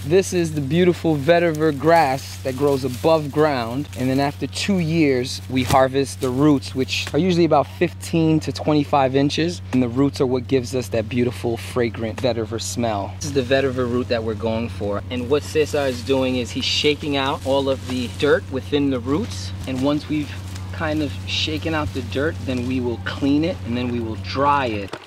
This is the beautiful vetiver grass that grows above ground. And then after 2 years, we harvest the roots, which are usually about 15 to 25 inches. And the roots are what gives us that beautiful, fragrant vetiver smell. This is the vetiver root that we're going for. And what Cesar is doing is he's shaking out all of the dirt within the roots. And once we've kind of shaken out the dirt, then we will clean it and then we will dry it.